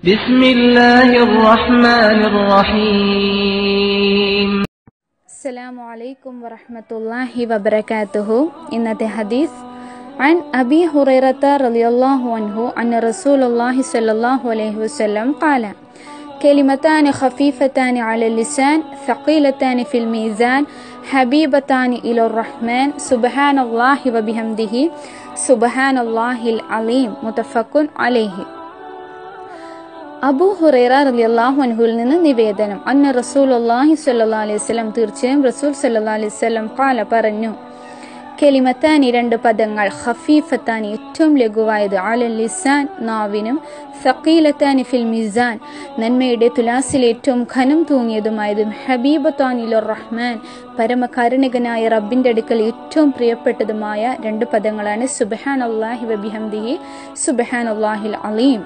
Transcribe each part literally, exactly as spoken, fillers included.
ബിസ്മില്ലാഹിർ റഹ്മാനിർ റഹീം. അസ്സലാമു അലൈക്കും വറഹ്മത്തുള്ളാഹി വബറകാതുഹു. ഇന്നത്തെ ഹദീസ് عن أبي هريرة رضي الله عنه أن رسول الله صلى الله عليه وسلم قال كلمتان خفيفتان على اللسان ثقيلتان في الميزان حبيبتان إلى الرحمن سبحان الله وبحمده سبحان الله العظيم متفق عليه. അബൂ ഹുറൈറ റളിയല്ലാഹു അൻഹുവിൽ നിന്ന് നിവേദനം, അന്ന റസൂലുള്ളാഹി സ്വല്ലല്ലാഹു അലൈഹി വസല്ലം, തീർച്ചയായും റസൂൽ സ്വല്ലല്ലാഹു അലൈഹി വസല്ലം ഖാല പറഞ്ഞു, കലിമത്താനി രണ്ട് പദങ്ങൾ, ഖഫീഫത്താനി ഏറ്റവും ലഘുവായത്, അലൽ ലിസാൻ നാവിനും, സഖീലത്താനി ഫിൽ മിസാൻ നന്മയുടെ തുലാസിൽ ഏറ്റവും ഘനം തൂങ്ങിയതുമായതും, ഹബീബത്താനി ഇലർ റഹ്മാൻ പരമകാരുണികനായ റബ്ബിന്റെ അടുക്കൽ ഏറ്റവും പ്രിയപ്പെട്ടതുമായ രണ്ട് പദങ്ങളാണ് സുബ്ഹാനല്ലാഹി വബിഹംദിഹി സുബ്ഹാനല്ലാഹിൽ അലീം.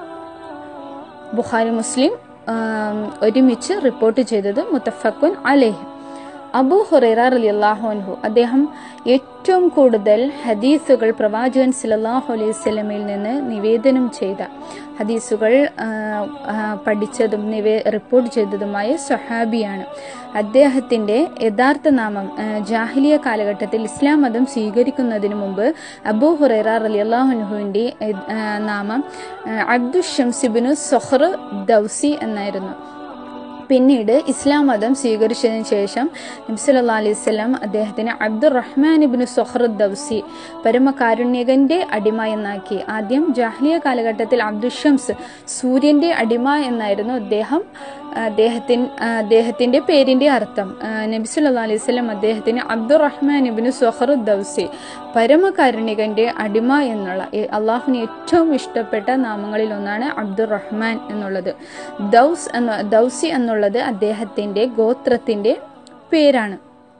ബുഖാരി മുസ്ലിം ഒരുമിച്ച് റിപ്പോർട്ട് ചെയ്തത്. മുത്തഫഖുൻ അലൈഹി. അബൂ ഹുറൈറ റളിയല്ലാഹു അൻഹു അദ്ദേഹം ഏറ്റവും കൂടുതൽ ഹദീസുകൾ പ്രവാചകൻ സല്ലല്ലാഹു അലൈഹി വസല്ലമയിൽ നിന്ന് നിവേദനം ചെയ്ത ഹദീസുകൾ പഠിച്ചതും നിവേ റിപ്പോർട്ട് ചെയ്തതുമായ സ്വഹാബിയാണ്. അദ്ദേഹത്തിന്റെ യഥാർത്ഥ നാമം ജാഹിലിയ കാലഘട്ടത്തിൽ ഇസ്ലാം മതം സ്വീകരിക്കുന്നതിന് മുമ്പ് അബൂ ഹുറൈറ റളിയല്ലാഹു അൻഹുവിന്റെ നാമം അബ്ദുശംസ് ഇബ്നു സഖർ ദൗസി എന്നായിരുന്നു. പിന്നീട് ഇസ്ലാം മതം സ്വീകരിച്ചതിന് ശേഷം നബി സല്ലല്ലാഹു അലൈഹി വസല്ലം അദ്ദേഹത്തിന് അബ്ദുറഹ്മാൻ ഇബ്നു സഖർ ദൗസി പരമകാരുണ്യകന്റെ അടിമ എന്നാക്കി. ആദ്യം ജാഹ്ലിയ കാലഘട്ടത്തിൽ അബ്ദുശംസ് സൂര്യന്റെ അടിമ എന്നായിരുന്നു അദ്ദേഹം അദ്ദേഹത്തിന് അദ്ദേഹത്തിന്റെ പേരിന്റെ അർത്ഥം. നബി സല്ലല്ലാഹു അലൈഹി വസല്ലം അദ്ദേഹത്തിന് അബ്ദുറഹ്മാൻ ഇബ്നു സഖർ ദൗസി പരമകാരുണ്യകന്റെ അടിമ എന്നുള്ള അള്ളാഹുവിന് ഏറ്റവും ഇഷ്ടപ്പെട്ട നാമങ്ങളിൽ ഒന്നാണ് അബ്ദുറഹ്മാൻ എന്നുള്ളത്. ദൗസ് എന്ന ദൗസി എന്നുള്ളത് അദ്ദേഹത്തിന്റെ ഗോത്രത്തിന്റെ പേരാണ്.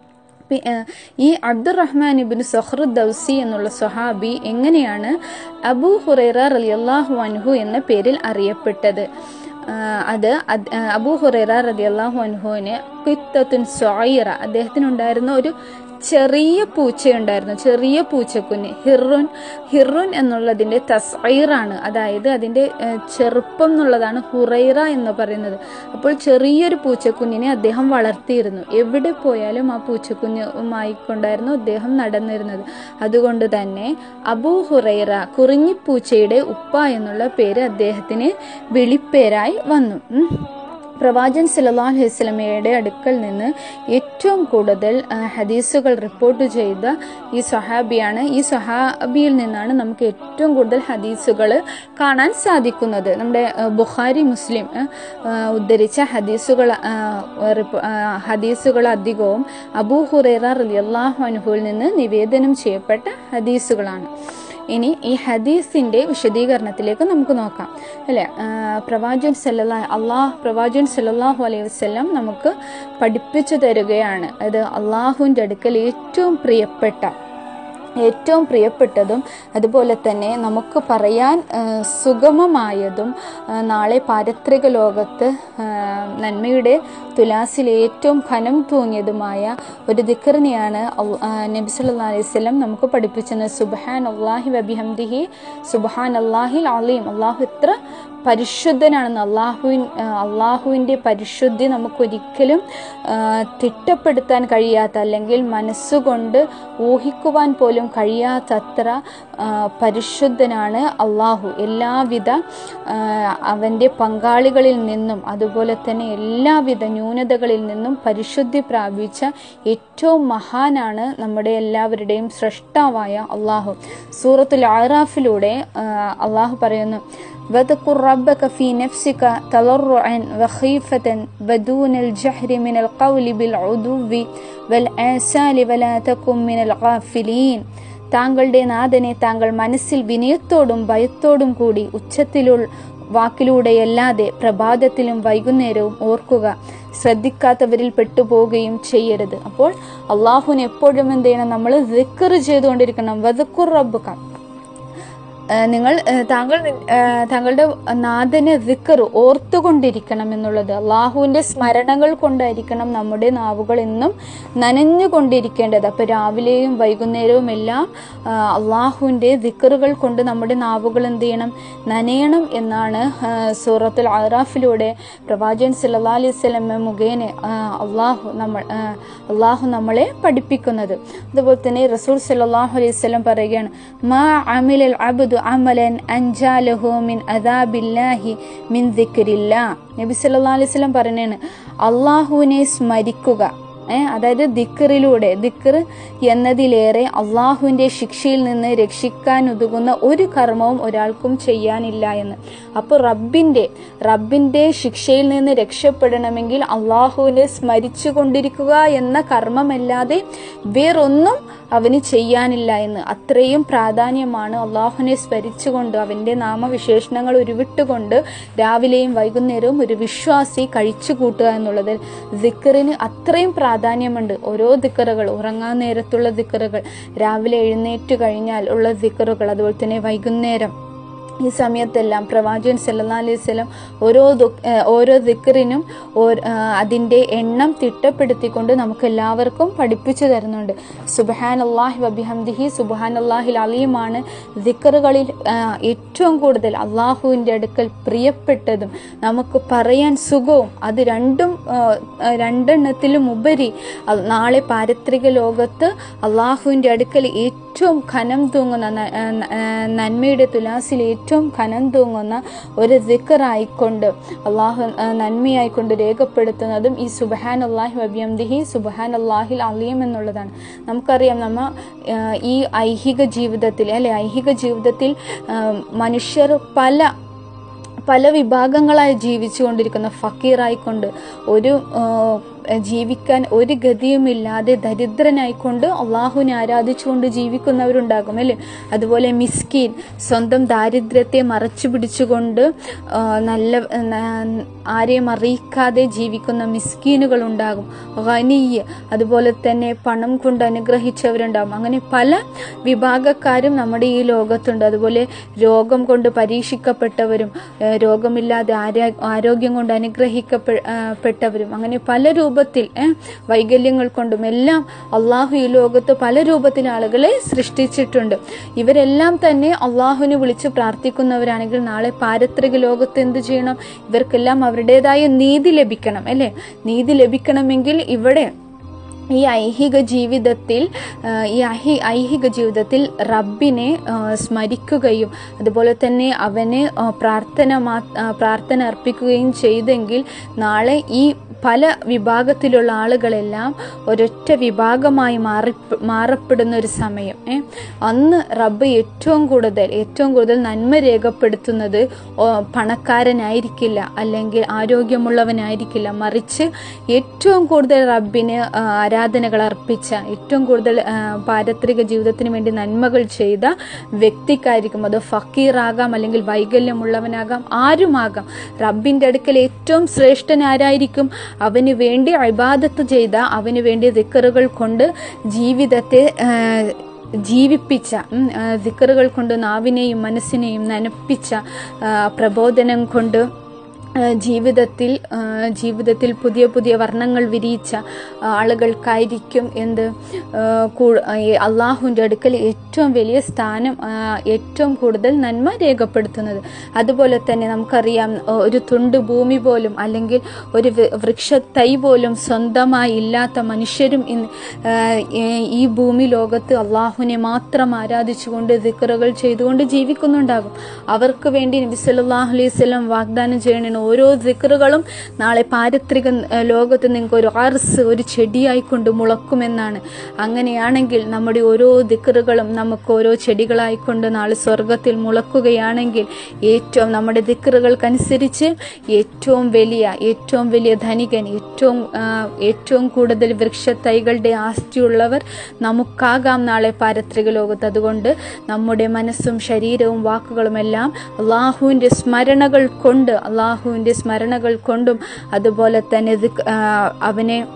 ഈ അബ്ദുറഹ്മാൻ ഇബ്നു സഖർ ദൗസി എന്നുള്ള സ്വഹാബി എങ്ങനെയാണ് അബൂ ഹുറൈറ റളിയല്ലാഹു അൻഹു എന്ന പേരിൽ അറിയപ്പെട്ടത്? അത് അബൂ ഹുറൈറ റളിയല്ലാഹു അൻഹുവിന് ഖിത്തത്തുൻ സ്വഈറ, അദ്ദേഹത്തിനുണ്ടായിരുന്ന ഒരു ചെറിയ പൂച്ചയുണ്ടായിരുന്നു, ചെറിയ പൂച്ചക്കുഞ്ഞ്. ഹിറുൻ ഹിറുൻ എന്നുള്ളതിന്റെ തസ്ഈറാണ്, അതായത് അതിന്റെ ചെറുപ്പം എന്നുള്ളതാണ് ഹുറൈറ എന്ന് പറയുന്നത്. അപ്പോൾ ചെറിയൊരു പൂച്ചക്കുഞ്ഞിനെ അദ്ദേഹം വളർത്തിയിരുന്നു. എവിടെ പോയാലും ആ പൂച്ചക്കുഞ്ഞുമായി കൊണ്ടായിരുന്നു അദ്ദേഹം നടന്നിരുന്നത്. അതുകൊണ്ട് തന്നെ അബൂ ഹുറൈറ, കുറിഞ്ഞിപ്പൂച്ചയുടെ ഉപ്പ എന്നുള്ള പേര് അദ്ദേഹത്തിന് വിളിപ്പേരായി വന്നു. പ്രവാചകൻ സല്ലല്ലാഹു അലൈഹി വസല്ലമയുടെ അടുക്കൽ നിന്ന് ഏറ്റവും കൂടുതൽ ഹദീസുകൾ റിപ്പോർട്ട് ചെയ്ത ഈ സ്വഹാബിയാണ്. ഈ സ്വഹാബിയിൽ നിന്നാണ് നമുക്ക് ഏറ്റവും കൂടുതൽ ഹദീസുകൾ കാണാൻ സാധിക്കുന്നത്. നമ്മുടെ ബുഖാരി മുസ്ലിം ഉദ്ധരിച്ച ഹദീസുകൾ ഹദീസുകൾ അധികവും അബൂ ഹുറൈറ റളിയല്ലാഹു അൻഹുവിൽ നിന്ന് നിവേദനം ചെയ്യപ്പെട്ട ഹദീസുകളാണ്. ഇനി ഈ ഹദീസിന്റെ വിശദീകരണത്തിലേക്ക് നമുക്ക് നോക്കാം, അല്ലെ. പ്രവാചകൻ സല്ലല്ലാഹു അള്ളാഹ് പ്രവാചകൻ സല്ലല്ലാഹു അലൈഹി വസല്ലം നമുക്ക് പഠിപ്പിച്ചു തരികയാണ്. അത് അള്ളാഹുവിന്റെ അടുക്കൽ ഏറ്റവും പ്രിയപ്പെട്ട ഏറ്റവും പ്രിയപ്പെട്ടതും അതുപോലെ തന്നെ നമുക്ക് പറയാൻ സുഗമമായതും നാളെ പാരത്രിക ലോകത്ത് നന്മയുടെ തുലാസിൽ ഏറ്റവും ഘനം തൂങ്ങിയതുമായ ഒരു ദിക്റിനെയാണ് നബി സല്ലല്ലാഹു അലൈഹി വസല്ലം നമുക്ക് പഠിപ്പിച്ചത്. സുബ്ഹാനല്ലാഹി വബിഹംദിഹി സുബ്ഹാനല്ലാഹിൽ അലീം. അള്ളാഹു എത്ര പരിശുദ്ധനാണെന്ന്, അള്ളാഹുവിൻ അള്ളാഹുവിൻ്റെ പരിശുദ്ധി നമുക്കൊരിക്കലും തിട്ടപ്പെടുത്താൻ കഴിയാത്ത, അല്ലെങ്കിൽ മനസ്സുകൊണ്ട് ഊഹിക്കുവാൻ പോലും കഴിയാത്തത്ര പരിശുദ്ധനാണ് അള്ളാഹു. എല്ലാവിധ അവൻ്റെ പങ്കാളികളിൽ നിന്നും അതുപോലെ തന്നെ എല്ലാവിധ ന്യൂനതകളിൽ നിന്നും പരിശുദ്ധി പ്രാപിച്ച ഏറ്റവും മഹാനാണ് നമ്മുടെ എല്ലാവരുടെയും സ്രഷ്ടാവായ അള്ളാഹു. സൂറത്തുൽ അഅറാഫിലൂടെ അള്ളാഹു പറയുന്നു, وَاذْكُرْ رَبَّكَ فِي نَفْسِكَ تَضَرُّعًا وَخِيفَةً وَدُونَ الْجَهْرِ مِنَ الْقَوْلِ بِالْعُدُوِّ وَالْآصَالِ وَلَا تَكُن مِنَ الْغَافِلِينَ. താങ്കളുടെ നാഥനെ താങ്കൾ മനസ്സിൽ വിനയത്തോടും ഭയത്തോടും കൂടി ഉച്ചത്തിലുള്ള വാക്കിലൂടെയല്ലാതെ പ്രഭാതത്തിലും വൈകുന്നേരവും ഓർക്കുക, ശ്രദ്ധിക്കാത്തവരിൽ പെട്ടുപോവുകയും ചെയ്യരുത്. അപ്പോൾ അള്ളാഹുവിനെ എപ്പോഴും എന്ത് ചെയ്യണം? നമ്മൾ ദിക്ർ ചെയ്തുകൊണ്ടിരിക്കണം. വദ്കുർ റബ്ബക, നിങ്ങൾ താങ്കൾ താങ്കളുടെ നാഥനെ ദിക്ർ ഓർത്തുകൊണ്ടിരിക്കണം എന്നുള്ളത്. അള്ളാഹുവിൻ്റെ സ്മരണകൾ കൊണ്ടായിരിക്കണം നമ്മുടെ നാവുകൾ എന്നും നനഞ്ഞുകൊണ്ടിരിക്കേണ്ടത്. അപ്പോൾ രാവിലെയും വൈകുന്നേരവും എല്ലാം അള്ളാഹുവിൻ്റെ ദിക്റുകൾ കൊണ്ട് നമ്മുടെ നാവുകൾ എന്ത് ചെയ്യണം? നനയണം എന്നാണ് സൂറത്തുൽ അറാഫിലൂടെ പ്രവാചകൻ സല്ലല്ലാഹു അലൈഹി വസല്ലം മുഖേന അള്ളാഹു നമ്മൾ അള്ളാഹു നമ്മളെ പഠിപ്പിക്കുന്നത്. അതുപോലെ തന്നെ റസൂൽ സല്ലല്ലാഹു അലൈഹി വസല്ലം പറയുകയാണ്, മാ അമിലൽ അബ്ദു അമലൻ അൻജാലഹു മിൻ അദാബില്ലാഹി മിൻ ദിക്രില്ലാഹ്. നബി സല്ലല്ലാഹു അലൈഹി വസല്ലം പറയുന്നതാണ്, അള്ളാഹുവിനെ സ്മരിക്കുക, ഏഹ് അതായത് ദിക്റിലൂടെ, ദിക്ർ എന്നതിലേറെ അള്ളാഹുവിൻ്റെ ശിക്ഷയിൽ നിന്ന് രക്ഷിക്കാൻ ഉതകുന്ന ഒരു കർമ്മവും ഒരാൾക്കും ചെയ്യാനില്ല എന്ന്. അപ്പോൾ റബ്ബിൻ്റെ റബ്ബിൻ്റെ ശിക്ഷയിൽ നിന്ന് രക്ഷപ്പെടണമെങ്കിൽ അള്ളാഹുവിനെ സ്മരിച്ചു കൊണ്ടിരിക്കുക എന്ന കർമ്മമല്ലാതെ വേറൊന്നും അവന് ചെയ്യാനില്ല എന്ന്. അത്രയും പ്രാധാന്യമാണ് അള്ളാഹുവിനെ സ്മരിച്ചുകൊണ്ട് അവൻ്റെ നാമവിശേഷണങ്ങൾ ഉരുവിട്ടുകൊണ്ട് രാവിലെയും വൈകുന്നേരവും ഒരു വിശ്വാസി കഴിച്ചു കൂട്ടുക എന്നുള്ളത്. ദിക്റിന് അത്രയും പ്രാധാന്യമുണ്ട്. ഓരോ ദിക്റുകൾ, ഉറങ്ങാൻ നേരത്തുള്ള ദിക്റുകൾ, രാവിലെ എഴുന്നേറ്റ് കഴിഞ്ഞാൽ ഉള്ള ദിക്റുകൾ, അതുപോലെ തന്നെ വൈകുന്നേരം, ഈ സമയത്തെല്ലാം പ്രവാചകൻ സല്ലല്ലാഹു അലൈഹി വസല്ലം ഓരോ ഓരോ ദിക്റിനും അതിൻ്റെ എണ്ണം തിട്ടപ്പെടുത്തിക്കൊണ്ട് നമുക്ക് എല്ലാവർക്കും പഠിപ്പിച്ചു തരുന്നുണ്ട്. സുബ്ഹാനല്ലാഹി വബിഹംദിഹി സുബ്ഹാനല്ലാഹിൽ അലീമാണ് ദിക്റുകളിൽ ഏറ്റവും കൂടുതൽ അള്ളാഹുവിൻ്റെ അടുക്കൽ പ്രിയപ്പെട്ടതും നമുക്ക് പറയാൻ സുഖവും. അത് രണ്ടും രണ്ടെണ്ണത്തിലും ഉപരി നാളെ പാരത്രിക ലോകത്ത് അള്ളാഹുവിൻ്റെ അടുക്കൽ ഏറ്റവും ഖനം തൂങ്ങുന്ന നന്മയുടെ തുലാസിൽ ഏറ്റവും ഖനം തൂങ്ങുന്ന ഒരു ദിക്റായിക്കൊണ്ട് അള്ളാഹു നന്മയായിക്കൊണ്ട് രേഖപ്പെടുത്തുന്നതും ഈ സുബ്ഹാനല്ലാഹി വബിഹംദിഹി സുബ്ഹാനല്ലാഹിൽ അലീം എന്നുള്ളതാണ്. നമുക്കറിയാം, നമ്മ ഈ ഐഹിക ജീവിതത്തിൽ അല്ലെ ഐഹിക ജീവിതത്തിൽ മനുഷ്യർ പല പല വിഭാഗങ്ങളായി ജീവിച്ചു കൊണ്ടിരിക്കുന്ന, ഫക്കീറായിക്കൊണ്ട് ഒരു ജീവിക്കാൻ ഒരു ഗതിയുമില്ലാതെ ദരിദ്രനായിക്കൊണ്ട് അള്ളാഹുവിനെ ആരാധിച്ചുകൊണ്ട് ജീവിക്കുന്നവരുണ്ടാകും അല്ലേ. അതുപോലെ മിസ്കീൻ, സ്വന്തം ദാരിദ്ര്യത്തെ മറച്ചു പിടിച്ചുകൊണ്ട് നല്ല ആരെയും അറിയിക്കാതെ ജീവിക്കുന്ന മിസ്കീനുകൾ ഉണ്ടാകും. ഖനിയ്, അതുപോലെ തന്നെ പണം കൊണ്ട് അനുഗ്രഹിച്ചവരുണ്ടാകും. അങ്ങനെ പല വിഭാഗക്കാരും നമ്മുടെ ഈ ലോകത്തുണ്ട്. അതുപോലെ രോഗം കൊണ്ട് പരീക്ഷിക്കപ്പെട്ടവരും രോഗമില്ലാതെ ആരോഗ്യം കൊണ്ട് അനുഗ്രഹിക്കപ്പെട്ടവരും, അങ്ങനെ പല രൂപത്തിൽ വൈകല്യങ്ങൾ കൊണ്ടും എല്ലാം അള്ളാഹു ഈ ലോകത്ത് പല രൂപത്തിൽ ആളുകളെ സൃഷ്ടിച്ചിട്ടുണ്ട്. ഇവരെല്ലാം തന്നെ അള്ളാഹുവിനെ വിളിച്ച് പ്രാർത്ഥിക്കുന്നവരാണെങ്കിൽ നാളെ പാരത്രിക ലോകത്ത് എന്ത് ചെയ്യണം? ഇവർക്കെല്ലാം അവരുടേതായ നീതി ലഭിക്കണം അല്ലെ. നീതി ലഭിക്കണമെങ്കിൽ ഇവിടെ ഈ ഐഹിക ജീവിതത്തിൽ ഈ ഐഹി ഐഹിക ജീവിതത്തിൽ റബ്ബിനെ സ്മരിക്കുകയും അതുപോലെ തന്നെ അവനെ പ്രാർത്ഥന മാ പ്രാർത്ഥന അർപ്പിക്കുകയും ചെയ്തെങ്കിൽ നാളെ ഈ പല വിഭാഗത്തിലുള്ള ആളുകളെല്ലാം ഒരൊറ്റ വിഭാഗമായി മാറി മാറപ്പെടുന്ന ഒരു സമയം അന്ന് റബ്ബ് ഏറ്റവും കൂടുതൽ ഏറ്റവും കൂടുതൽ നന്മ രേഖപ്പെടുത്തുന്നത് പണക്കാരനായിരിക്കില്ല, അല്ലെങ്കിൽ ആരോഗ്യമുള്ളവനായിരിക്കില്ല, മറിച്ച് ഏറ്റവും കൂടുതൽ റബ്ബിന് ആരാധനകൾ അർപ്പിച്ച, ഏറ്റവും കൂടുതൽ പാരത്രിക ജീവിതത്തിന് വേണ്ടി നന്മകൾ ചെയ്ത വ്യക്തിക്കായിരിക്കും. അത് ഫക്കീറാകാം, അല്ലെങ്കിൽ വൈകല്യമുള്ളവനാകാം, ആരുമാകാം. റബ്ബിൻ്റെ അടുക്കൽ ഏറ്റവും ശ്രേഷ്ഠനാരായിരിക്കും? അവന് വേണ്ടി ഇബാദത്ത് ചെയ്ത, അവന് വേണ്ടി ദിക്റുകൾ കൊണ്ട് ജീവിതത്തെ ജീവിപ്പിച്ച, ദിക്റുകൾ കൊണ്ട് നാവിനെയും മനസ്സിനെയും നനപ്പിച്ച, പ്രബോധനം കൊണ്ട് ജീവിതത്തിൽ ജീവിതത്തിൽ പുതിയ പുതിയ വർണ്ണങ്ങൾ വിരിയിച്ച ആളുകൾക്കായിരിക്കും എന്ത് അള്ളാഹുവിൻ്റെ അടുക്കൽ ഏറ്റവും വലിയ സ്ഥാനം, ഏറ്റവും കൂടുതൽ നന്മ രേഖപ്പെടുത്തുന്നത്. അതുപോലെ തന്നെ നമുക്കറിയാം, ഒരു തുണ്ട് ഭൂമി പോലും അല്ലെങ്കിൽ ഒരു വൃക്ഷത്തൈ പോലും സ്വന്തമായി ഇല്ലാത്ത മനുഷ്യരും ഈ ഭൂമി ലോകത്ത് അള്ളാഹുവിനെ മാത്രം ആരാധിച്ചുകൊണ്ട് ദിക്റുകൾ ചെയ്തുകൊണ്ട് ജീവിക്കുന്നുണ്ടാകും. അവർക്ക് വേണ്ടി നബി സല്ലല്ലാഹു അലൈഹി വസല്ലം വാഗ്ദാനം ചെയ്യണ ഓരോ ദിക്റുകളും നാളെ പാരത്രിക ലോകത്ത് നിങ്ങൾക്ക് ഒരു അർസ്, ഒരു ചെടിയായിക്കൊണ്ട് മുളക്കുമെന്നാണ്. അങ്ങനെയാണെങ്കിൽ നമ്മുടെ ഓരോ ദിക്റുകളും നമുക്ക് ഓരോ ചെടികളായിക്കൊണ്ട് നാളെ സ്വർഗത്തിൽ മുളക്കുകയാണെങ്കിൽ ഏറ്റവും നമ്മുടെ ദിക്റുകൾക്കനുസരിച്ച് ഏറ്റവും വലിയ ഏറ്റവും വലിയ ധനികൻ, ഏറ്റവും ഏറ്റവും കൂടുതൽ വൃക്ഷത്തൈകളുടെ ആസ്തിയുള്ളവർ നമുക്കാകാം നാളെ പാരത്രിക ലോകത്ത്. അതുകൊണ്ട് നമ്മുടെ മനസ്സും ശരീരവും വാക്കുകളും എല്ലാം അള്ളാഹുവിൻ്റെ സ്മരണകൾ കൊണ്ട് അള്ളാഹുവിൻ്റെ സ്മരണകൾ കൊണ്ടും അതുപോലെ തന്നെ അവനെ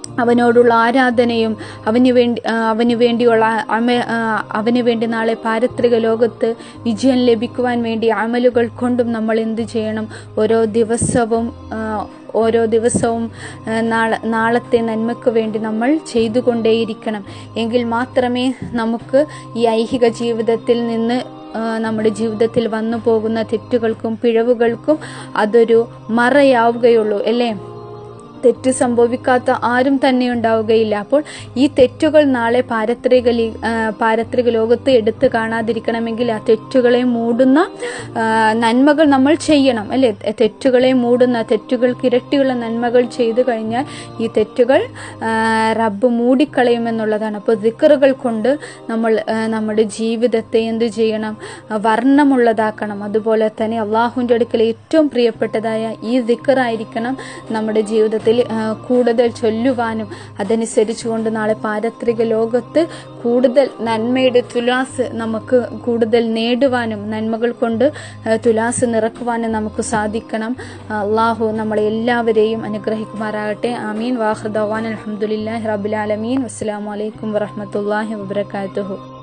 അവനോടുള്ള ആരാധനയും അവന് വേണ്ടി അവന് വേണ്ടിയുള്ള അമ അവന് വേണ്ടി നാളെ പാരത്രിക ലോകത്ത് വിജയം ലഭിക്കുവാൻ വേണ്ടി അമലുകൾ കൊണ്ടും നമ്മൾ എന്ത് ചെയ്യണം? ഓരോ ദിവസവും ഓരോ ദിവസവും നാളെ നാളത്തെ നന്മയ്ക്ക് വേണ്ടി നമ്മൾ ചെയ്തുകൊണ്ടേയിരിക്കണം. എങ്കിൽ മാത്രമേ നമുക്ക് ഈ ഐഹിക ജീവിതത്തിൽ നിന്ന് നമ്മുടെ ജീവിതത്തിൽ വന്നു പോകുന്ന തെറ്റുകൾക്കും പിഴവുകൾക്കും അതൊരു മറയാവുകയുള്ളൂ, അല്ലേ? തെറ്റ് സംഭവിക്കാത്ത ആരും തന്നെ ഉണ്ടാവുകയില്ല. അപ്പോൾ ഈ തെറ്റുകൾ നാളെ പാരത്രിക പാരത്രിക ലോകത്ത് എടുത്തു കാണാതിരിക്കണമെങ്കിൽ ആ തെറ്റുകളെ മൂടുന്ന നന്മകൾ നമ്മൾ ചെയ്യണം, അല്ലേ? തെറ്റുകളെ മൂടുന്ന തെറ്റുകൾക്ക് ഇരട്ടിയുള്ള നന്മകൾ ചെയ്തു കഴിഞ്ഞാൽ ഈ തെറ്റുകൾ റബ്ബ് മൂടിക്കളയുമെന്നുള്ളതാണ്. അപ്പോൾ ദിക്റുകൾ കൊണ്ട് നമ്മൾ നമ്മുടെ ജീവിതത്തെ എന്ത് ചെയ്യണം? വർണ്ണമുള്ളതാക്കണം. അതുപോലെ തന്നെ അള്ളാഹുവിൻ്റെ അടുക്കൽ ഏറ്റവും പ്രിയപ്പെട്ടതായ ഈ ദിക്റായിരിക്കണം നമ്മുടെ ജീവിതത്തിൽ കൂടുതൽ ചൊല്ലുവാനും അതനുസരിച്ചുകൊണ്ട് നാളെ പാരത്രിക ലോകത്ത് കൂടുതൽ നന്മയുടെ തുലാസ് നമുക്ക് കൂടുതൽ നേടുവാനും നന്മകൾ കൊണ്ട് തുലാസ് നിറക്കുവാനും നമുക്ക് സാധിക്കണം. അള്ളാഹു നമ്മളെ എല്ലാവരെയും അനുഗ്രഹിക്കുമാറാകട്ടെ. ആമീൻ. വാഖിർ ദഅ്വാന അൽഹംദുലില്ലാഹി റബ്ബിൽ ആലമീൻ. അസ്സലാമു അലൈക്കും വറഹ്മത്തുള്ളാഹി വബറകാതുഹു.